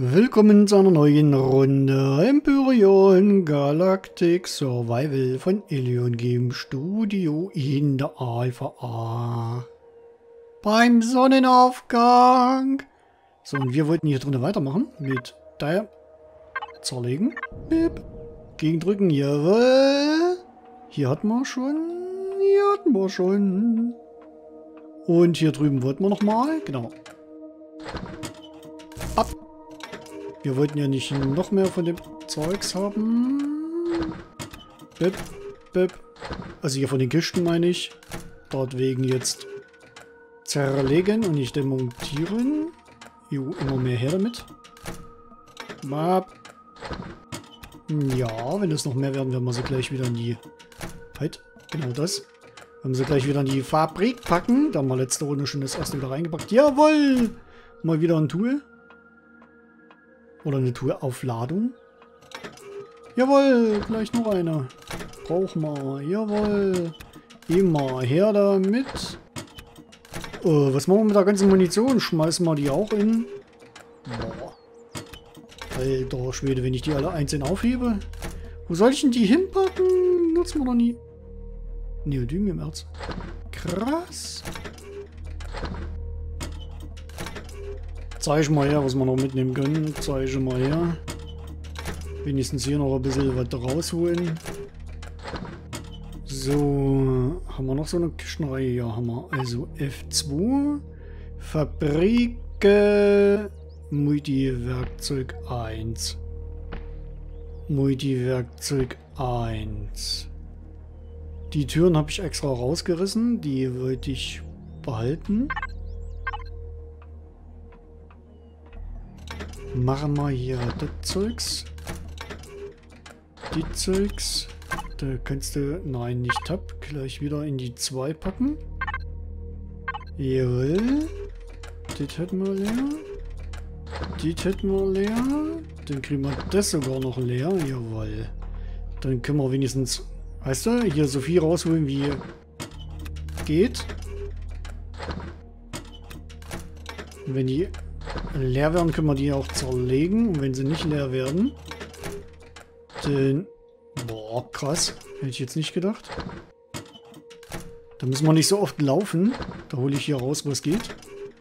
Willkommen zu einer neuen Runde Empyrion Galactic Survival von Ilion Game Studio in der Alpha A. Beim Sonnenaufgang. So, und wir wollten hier drinnen weitermachen mit der zerlegen. Bip. Gegendrücken, jawohl. Hier hatten wir schon. Und hier drüben wollten wir nochmal, genau. Ab. Wir wollten ja nicht noch mehr von dem Zeugs haben. Bip, bip. Also hier von den Kisten meine ich. Dort wegen jetzt zerlegen und nicht demontieren. Jo, immer mehr her damit. Bap. Ja, wenn es noch mehr werden, werden wir sie gleich wieder in die... Halt, genau das. Werden sie gleich wieder in die Fabrik packen. Da haben wir letzte Runde schon das erste wieder reingepackt. Jawohl! Mal wieder ein Tool. Oder eine Tool-Aufladung. Jawohl, gleich noch eine. Brauchen wir. Jawohl. Immer her damit. Was machen wir mit der ganzen Munition? Schmeißen wir die auch in? Boah. Alter Schwede, wenn ich die alle einzeln aufhebe. Wo soll ich denn die hinpacken? Nutzen wir doch nie. Neodymium-Erz. Krass. Zeig mal her, was wir noch mitnehmen können. Zeig mal her. Wenigstens hier noch ein bisschen was rausholen. So, haben wir noch so eine Kistenreihe? Ja, haben wir. Also F2. Fabrik. Multiwerkzeug 1. Multiwerkzeug 1. Die Türen habe ich extra rausgerissen. Die wollte ich behalten. Machen wir hier das Zeugs. Die Zeugs. Da kannst du... Nein, nicht Tab. Gleich wieder in die 2 packen. Jawohl. Das hätten wir leer. Das hätten wir leer. Dann kriegen wir das sogar noch leer. Jawohl. Dann können wir wenigstens... Weißt du, hier so viel rausholen wie geht. Und wenn die leer werden, können wir die auch zerlegen. Und wenn sie nicht leer werden, dann... Boah, krass. Hätte ich jetzt nicht gedacht. Da müssen wir nicht so oft laufen. Da hole ich hier raus, was geht.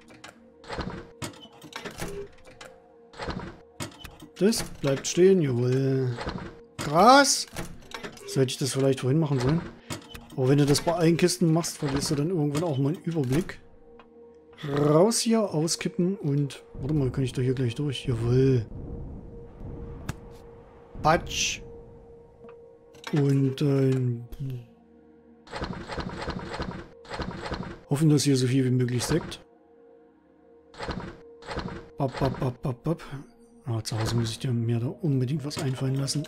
Das bleibt stehen. Jawohl. Krass. So hätte ich das vielleicht vorhin machen sollen. Aber wenn du das bei allen Kisten machst, verlierst du dann irgendwann auch mal einen Überblick. Raus hier, auskippen und... Warte mal, kann ich doch hier gleich durch? Jawohl. Patsch. Und hoffen, dass hier so viel wie möglich steckt. Bap, bap, bap, bap, bap. Ah, zu Hause muss ich mir da unbedingt was einfallen lassen.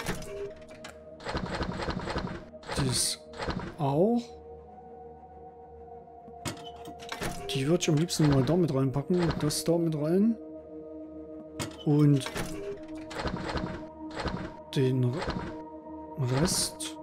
Das auch. Die würde ich am liebsten mal da mit reinpacken. Das da mit rein. Und den Rest.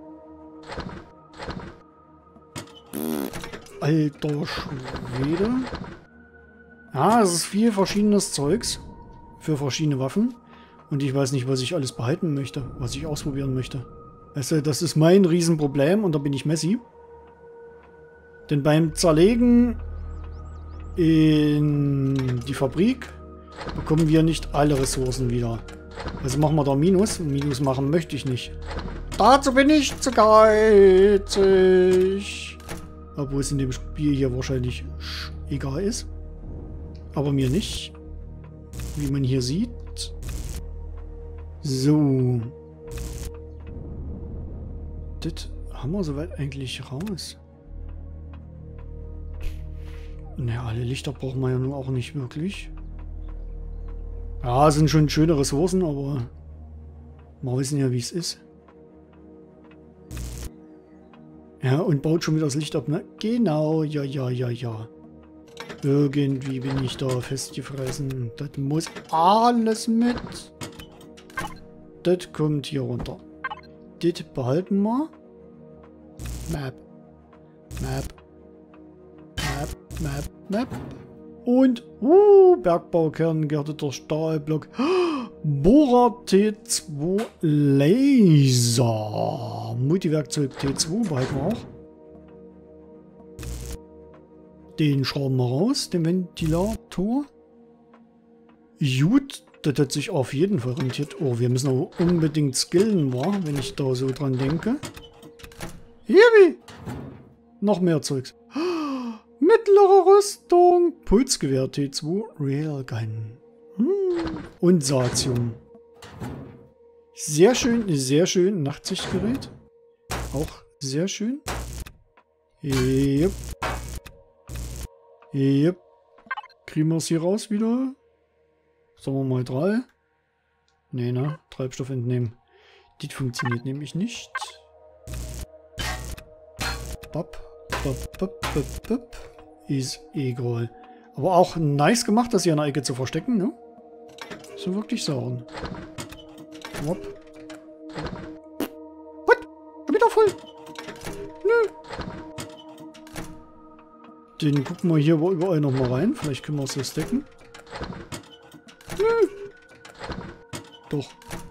Alter Schwede. Ja, es ist viel verschiedenes Zeugs. Für verschiedene Waffen. Und ich weiß nicht, was ich alles behalten möchte. Was ich ausprobieren möchte. Weißt du, das ist mein Riesenproblem. Und da bin ich Messi. Denn beim Zerlegen in die Fabrik bekommen wir nicht alle Ressourcen wieder. Also machen wir da Minus. Und Minus machen möchte ich nicht. Dazu bin ich zu geizig. Obwohl es in dem Spiel hier wahrscheinlich egal ist. Aber mir nicht. Wie man hier sieht. So. Das haben wir soweit eigentlich raus. Naja, alle Lichter brauchen wir ja nun auch nicht wirklich. Ja, sind schon schöne Ressourcen, aber wir wissen ja, wie es ist. Ja, und baut schon wieder das Licht ab, ne? Genau, ja. Irgendwie bin ich da festgefressen. Das muss alles mit. Das kommt hier runter. Das behalten wir. Map. Und, Bergbaukern, gehärteter Stahlblock. Bohrer T2 Laser. Multiwerkzeug T2 behalten wir auch. Den schrauben wir raus, den Ventilator. Gut, das hat sich auf jeden Fall rentiert. Oh, wir müssen auch unbedingt skillen, wenn ich da so dran denke. Hiwi! Noch mehr Zeugs. Mittlere Rüstung. Pulsgewehr T2 Railgun. Und Satium. Sehr schön, sehr schön. Nachtsichtgerät. Auch sehr schön. Yep. Yep. Kriegen wir es hier raus wieder? Sagen wir mal 3. Nee, ne? Treibstoff entnehmen. Das funktioniert nämlich nicht. Bop, bop, bop, bop, bop. Ist egal. Aber auch nice gemacht, das hier in der Ecke zu verstecken, ne? So wirklich sagen. Wop. What? Schon wieder voll? Nö. Den gucken wir hier überall nochmal rein. Vielleicht können wir es so stacken. Nö. Doch.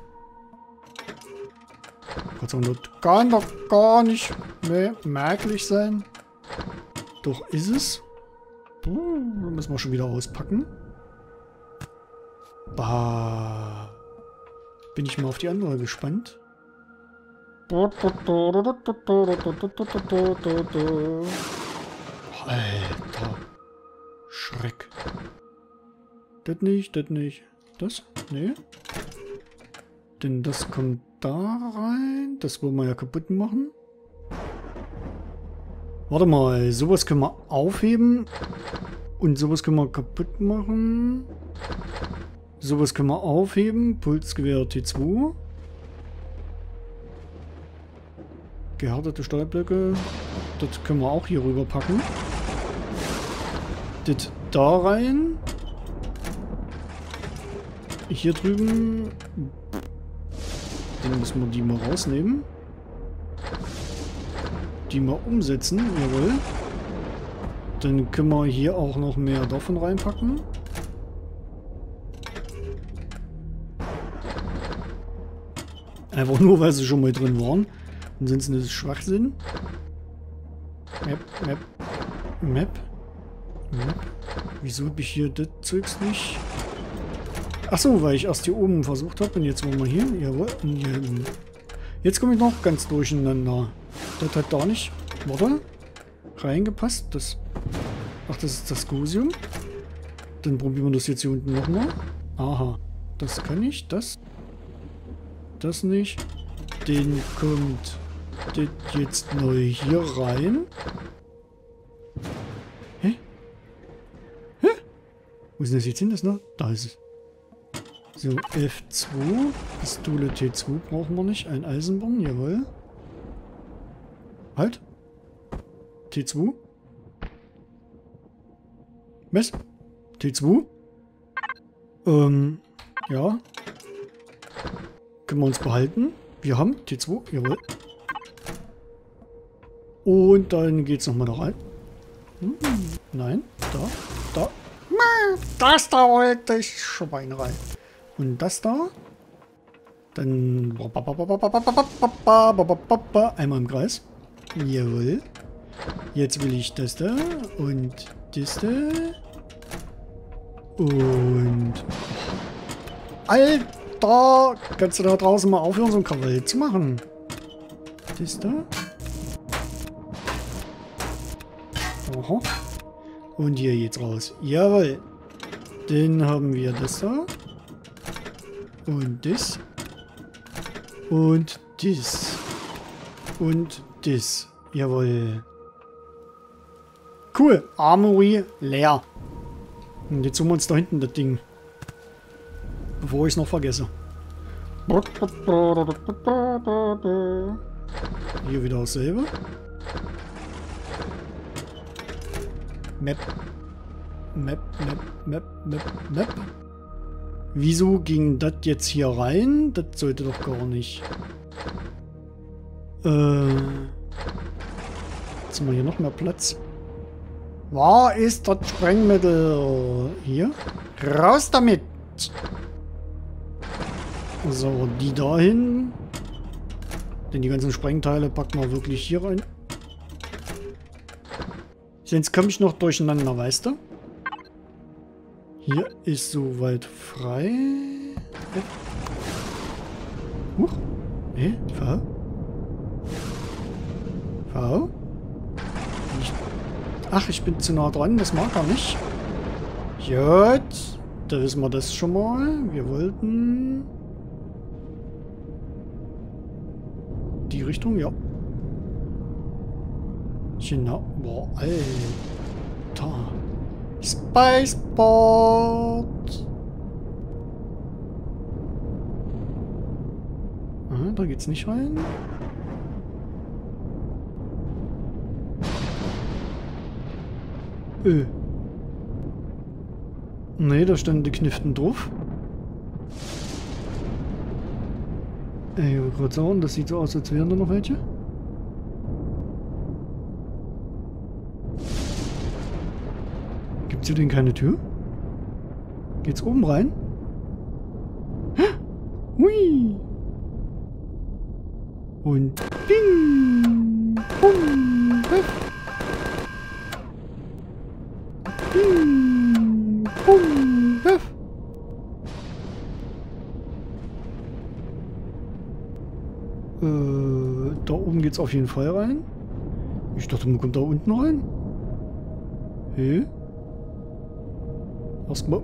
Gott sei Dank, das kann doch gar nicht mehr merklich sein. Doch ist es. Dann müssen wir schon wieder auspacken. Bah. Bin ich mal auf die andere gespannt. Alter. Schreck. Das nicht, das nicht. Das? Nee. Denn das kommt da rein. Das wollen wir ja kaputt machen. Warte mal, sowas können wir aufheben. Und sowas können wir kaputt machen. Sowas können wir aufheben. Pulsgewehr T2. Gehärtete Stahlblöcke. Das können wir auch hier rüber packen. Das da rein. Hier drüben. Dann müssen wir die mal rausnehmen. Die mal umsetzen. Jawohl. Dann können wir hier auch noch mehr davon reinpacken. Einfach nur, weil sie schon mal drin waren. Ansonsten ist es Schwachsinn. Map, Map, Map, Map. Wieso habe ich hier das Zeugs nicht? Achso, weil ich erst hier oben versucht habe und jetzt wollen wir hier. Jawohl. Und hier. Jetzt komme ich noch ganz durcheinander. Das hat da nicht. Warte. Reingepasst. Das. Ach, das ist das Gosium. Dann probieren wir das jetzt hier unten nochmal. Aha. Das kann ich. Das. Das nicht. Den kommt das jetzt neu hier rein. Hä? Hä? Wo ist denn das jetzt hin? Das noch? Da ist es. So, F2. Pistole T2 brauchen wir nicht. Ein Eisenborn, jawohl. Halt. T2. Was? T2? Ja. Können wir uns behalten. Wir haben T2, jawohl. Und dann geht's nochmal da rein. Nein, da. Das da wollte ich Schweinerei. Und das da. Dann einmal im Kreis. Jawohl. Jetzt will ich das da und das da. Und Alter, kannst du da draußen mal aufhören, so ein Krawall zu machen? Das da. Aha. Und hier geht's raus. Jawohl. Dann haben wir das da. Und das. Und das. Und das. Jawohl. Cool. Armory leer. Und jetzt suchen wir uns da hinten das Ding. Bevor ich es noch vergesse. Hier wieder dasselbe. Map. Map, Map, Map, Map, Map. Wieso ging das jetzt hier rein? Das sollte doch gar nicht. Jetzt haben wir hier noch mehr Platz. Wo ist das Sprengmittel? Hier. Raus damit! So, die dahin. Denn die ganzen Sprengteile packen wir wirklich hier rein. Sonst komme ich noch durcheinander, weißt du? Hier ist soweit frei. Huch. Nee, V. V. Ach, ich bin zu nah dran, das mag er nicht. Gut. Da wissen wir das schon mal. Wir wollten... die Richtung, ja. Genau. Boah, Alter. Spaceport. Aha, da geht's nicht rein. Nee, da standen die Kniften drauf. Ich wollte gerade sagen, das sieht so aus, als wären da noch welche. Gibt's hier denn keine Tür? Geht's oben rein? Hui! Und bing! Bum! Bing! Bum! Da oben geht's auf jeden Fall rein. Ich dachte, man kommt da unten rein. Hä? Erstmal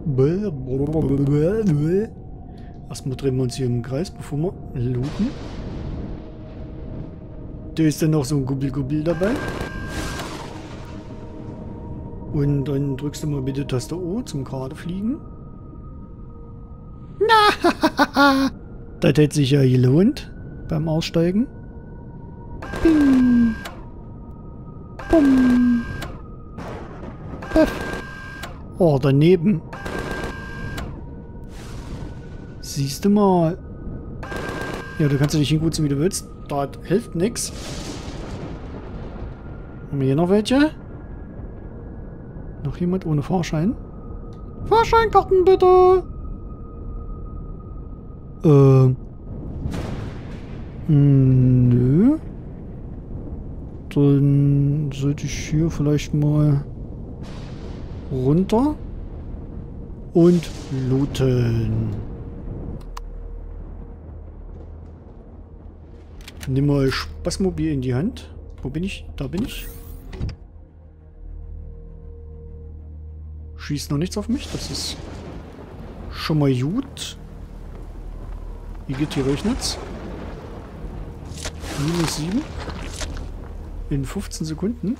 drehen wir uns hier im Kreis, bevor wir looten. Da ist dann noch so ein Gubbel dabei. Und dann drückst du mal bitte Taste O zum gerade fliegen. Na, das hätte sich ja gelohnt beim Aussteigen. Bing. Bum. Oh, daneben. Siehst du mal. Ja, du kannst dich hingutzen, wie du willst. Das hilft nix. Haben wir hier noch welche? Noch jemand ohne Fahrschein? Fahrscheinkarten bitte! Nö. Dann sollte ich hier vielleicht mal runter und looten. Nimm mal Spaßmobil in die Hand. Wo bin ich? Da bin ich. Schießt noch nichts auf mich. Das ist schon mal gut. Wie geht hier rechnet's? -7. In 15 Sekunden.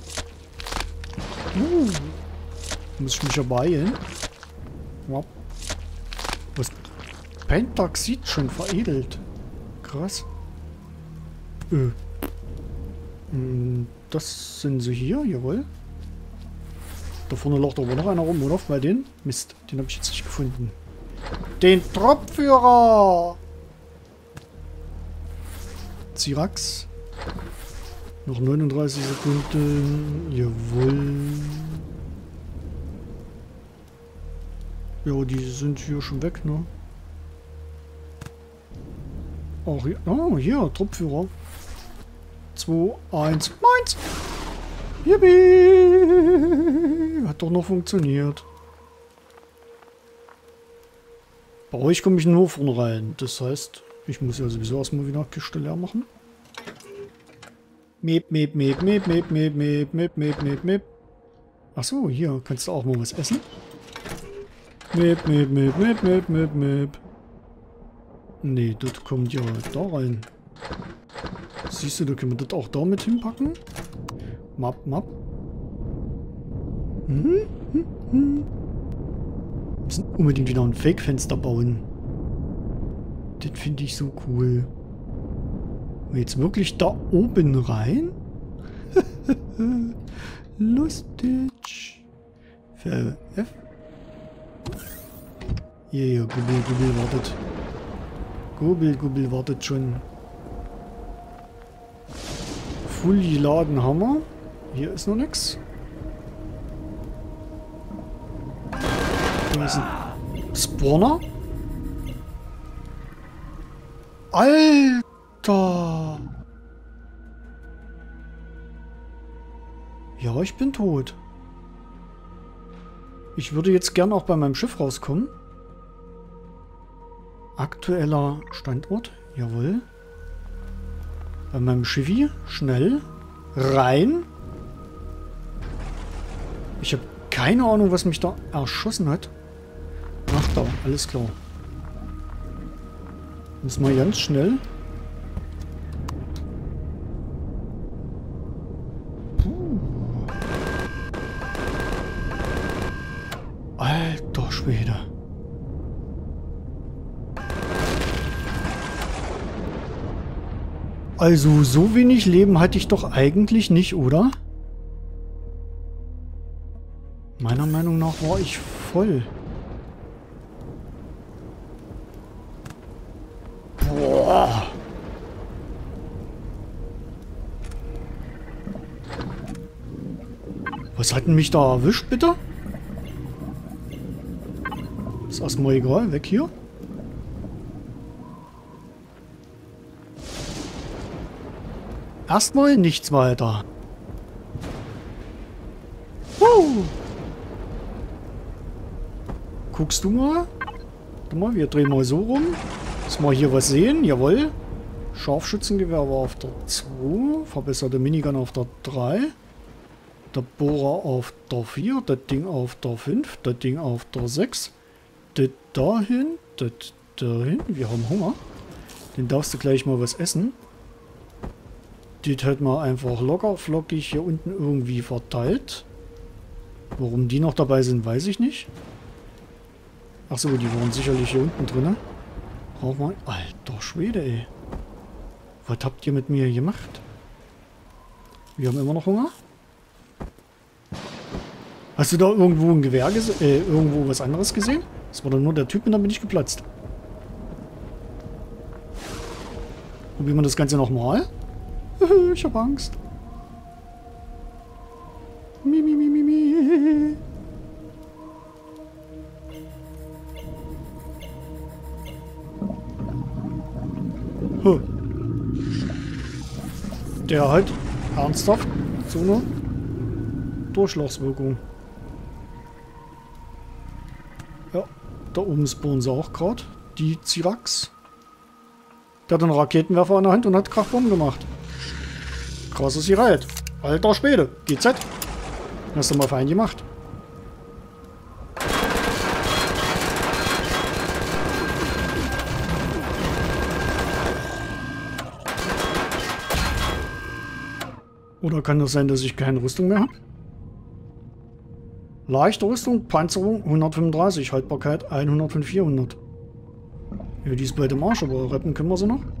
Muss ich mich ja beeilen. Ja. Was? Pentaxid schon veredelt. Krass. Das sind sie hier, jawohl. Da vorne lacht aber noch einer rum, oder? Bei den? Mist, den habe ich jetzt nicht gefunden. Den Truppführer! Zirax. Noch 39 Sekunden. Jawohl. Ja, die sind hier schon weg, ne? Auch hier. Oh, hier, Truppführer. 2, 1, meins! Yippie! Hat doch noch funktioniert. Bei euch komme ich nur vorne rein. Das heißt, ich muss ja sowieso erstmal wieder Kiste leer machen. Meep, meep, meep, meep, meep, meep, meep, meep, meep, meep, meep. Achso, hier kannst du auch mal was essen. Meep, meep, meep, meep, meep, meep, meep. Nee, das kommt ja da rein. Siehst du, da können wir das auch da mit hinpacken. Map. Wir müssen unbedingt wieder ein Fake-Fenster bauen. Das finde ich so cool. Und jetzt wirklich da oben rein? Lustig. F. Hier, Gubbel wartet. Gubbel wartet schon. Full geladen haben wir. Hier ist noch nichts. gewesen. Spawner? Alter! Ja, ich bin tot. Ich würde jetzt gern auch bei meinem Schiff rauskommen. Aktueller Standort. Jawohl. Bei meinem Schiffi. Schnell. Rein. Ich habe keine Ahnung, was mich da erschossen hat. Ach da, alles klar. Muss mal ganz schnell. Alter Schwede. Also, so wenig Leben hatte ich doch eigentlich nicht, oder? Meiner Meinung nach war ich voll. Boah. Was hat denn mich da erwischt, bitte? Ist erstmal egal, weg hier. Erstmal nichts weiter. Guckst du mal? Warte mal, wir drehen mal so rum. Dass wir hier was sehen. Jawohl. Scharfschützengewehr war auf der 2. Verbesserte Minigun auf der 3. Der Bohrer auf der 4. Das Ding auf der 5. Das Ding auf der 6. Das dahin. Das dahin. Wir haben Hunger. Den darfst du gleich mal was essen. Das hat man einfach locker flockig hier unten irgendwie verteilt. Warum die noch dabei sind, weiß ich nicht. Achso, die waren sicherlich hier unten drin. Brauchen wir... Alter Schwede, ey. Was habt ihr mit mir gemacht? Wir haben immer noch Hunger. Hast du da irgendwo ein Gewehr gesehen? Irgendwo was anderes gesehen? Das war dann nur der Typ und dann bin ich geplatzt. Probieren wir das Ganze nochmal. Ich hab Angst. Mi, mi, mi, mi, mi. Huh. Der hat ernsthaft so eine Durchschlagswirkung. Ja, da oben spawnen sie auch gerade. Die Zirax. Der hat einen Raketenwerfer in der Hand und hat Krachbomben gemacht. Krasses Gerät. Alter Schwede. GZ. Hast du mal fein gemacht. Oder kann das sein, dass ich keine Rüstung mehr habe? Leichte Rüstung, Panzerung 135, Haltbarkeit 100 von 400. Ja, die ist bald im Arsch, aber retten können wir sie noch.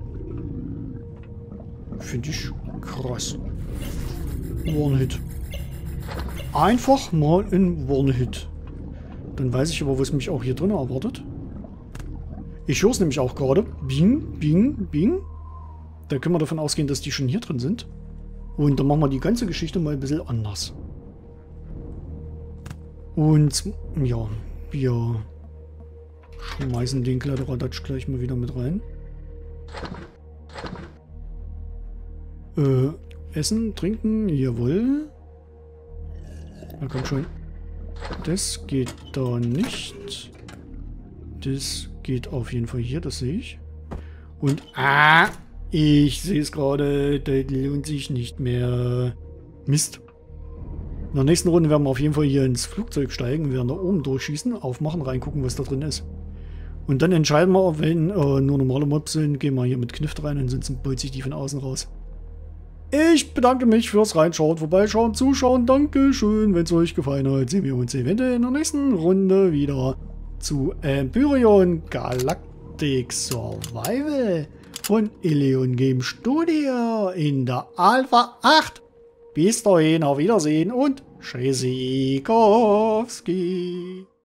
Finde ich krass. One-Hit. Einfach mal in One-Hit. Dann weiß ich aber, was mich auch hier drin erwartet. Ich höre es nämlich auch gerade. Bing, bing, bing. Da können wir davon ausgehen, dass die schon hier drin sind. Und dann machen wir die ganze Geschichte mal ein bisschen anders. Und ja, wir schmeißen den Kladderadatsch gleich mal wieder mit rein. Essen, trinken, jawohl. Na komm schon. Das geht da nicht. Das geht auf jeden Fall hier, das sehe ich. Und ich sehe es gerade, das lohnt sich nicht mehr. Mist. In der nächsten Runde werden wir auf jeden Fall hier ins Flugzeug steigen, werden da oben durchschießen, aufmachen, reingucken, was da drin ist. Und dann entscheiden wir, wenn nur normale Mobs sind, gehen wir hier mit Kniff rein, ansonsten bolzt sich die von außen raus. Ich bedanke mich fürs Reinschauen, Vorbeischauen, Zuschauen. Dankeschön, wenn es euch gefallen hat. Sehen wir uns eventuell in der nächsten Runde wieder zu Empyrion Galactic Survival von Ilion Game Studio in der Alpha 8. Bis dahin, auf Wiedersehen und Tschüssikowski.